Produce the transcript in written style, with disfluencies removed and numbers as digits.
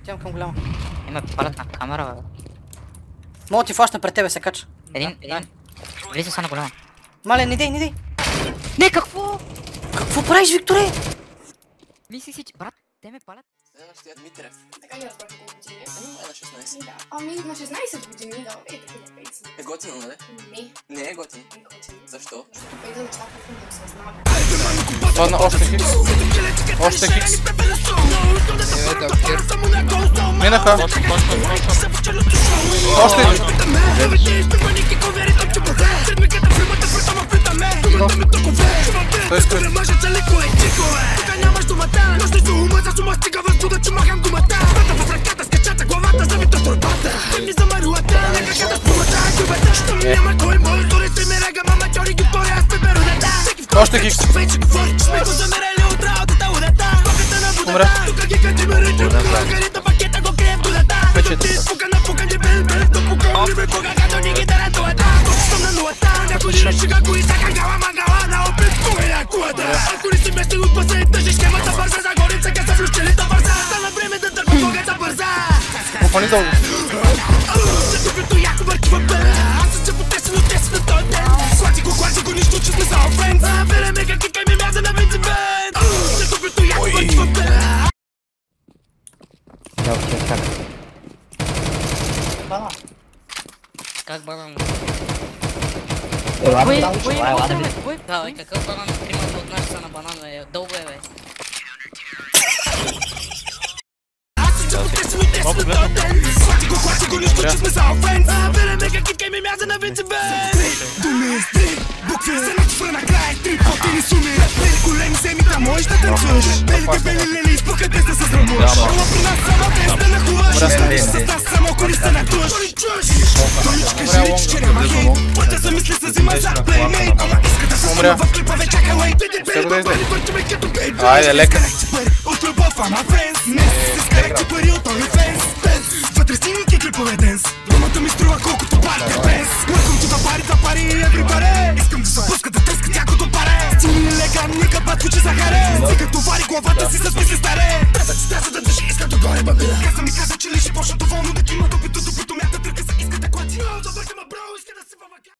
Отивам към голяма. Има палетна камера, бе. Мога ти флашна пред тебе се кача. Един. Влиза са на голяма. Мале, не дей. Не, какво? Какво правиш, Викторе? Мислих си, че брат, те ме палят. Следващия Дмитрев. Така ли разбрах колко години е? Ами май на 16. Да. Ами на 16 години, да, такива пейци. Е готино, нали? Не, Не е готино. не готини. Защо? Защото пейда очаква да осъзнава. Ладно, още хикс. Още хикс. Минаха. Още. Той скрит. Още хикс. Умре. Опани дълго. Как баран? Ладно, Да, какъв баран? Примерно от нас са на банана, е дълго е, бе. Умря. Ще го да излезе. Айде, лека. Вътресинки клипове денс. Думата ми струва колкото парите пенс. Welcome to the party, това пари everybody. Искам да се пуска да тръска тякото паре. Стили лека, нека батко, че захаре. Сега товари главата си с мисли старе.